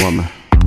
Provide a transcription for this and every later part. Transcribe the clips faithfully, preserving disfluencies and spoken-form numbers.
woman.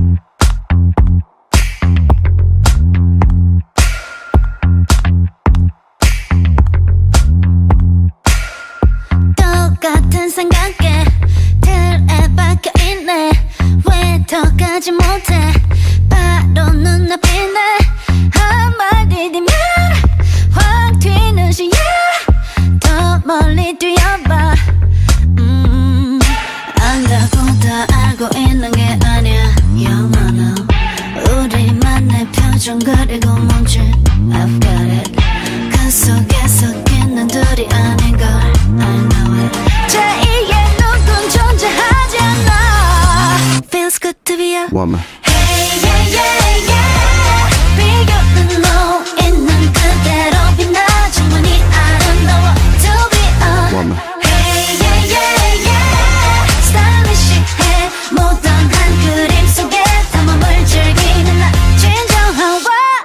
똑같은 생각에 틀에 박혀있네. 왜 더 가지 못해? 바로 눈앞이네. 한발 디디면 확 튀는 시야. 더 멀리 뛰어봐. 음, 안다고 다 알고 있는 게 아니야. 영원한 우리만의 표정 그리고 몸짓. I've got it. 그 속에 섞이는 둘이 아닌 걸 I know it. 제이의 누군 존재하지 않아. Feels good to be a woman. Hey yeah yeah yeah. 비교는 너 있는 그대로 빛나. 충분히 아름다워 to be a woman. Hey yeah yeah yeah. 스타일리시해. 모던 한 그림 속에 탐험을 즐기는 나. 진정한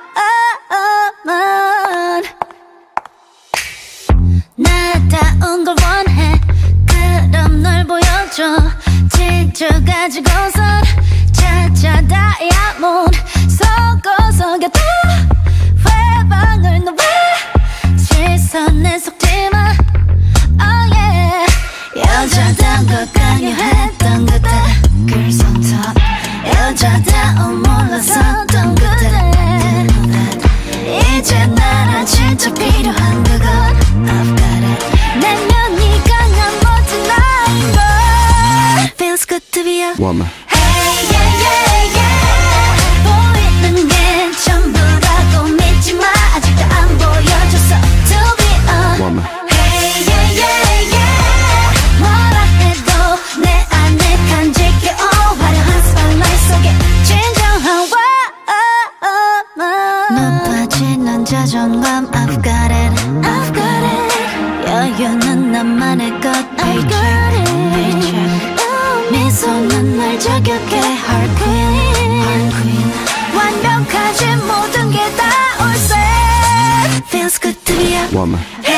woman. 나다운 걸 원해. 그럼 널 보여줘. 질주 가지고선 찾아 다이아몬드 섞어서 곁도 회방을 놓아. 시선에 속지마. Oh yeah. 여자다운 걸 강요했던 그때 글 손톱. 여자다운 몰랐었던 그때 이제 나란 진짜 필요한 그건 I've got it. 내면이 강한 멋진 나인 걸. Feels good to be a woman. Hey yeah yeah yeah. 보이는 게 전부라고 믿지 마. 아직도 안 보여줬어 to be a woman. Hey yeah yeah yeah. 뭐라 해도 내 안에 간직해오. 화려한 spotlight 속에 진정한 woman. 높아지는 자존감 I've got it. I've got it. 여유는 나만의 것 I've got it. 미소는 날 저격해 Heart Queen. Heart Queen. 완벽하지 모든 게 다 올세. Feels good to be a woman.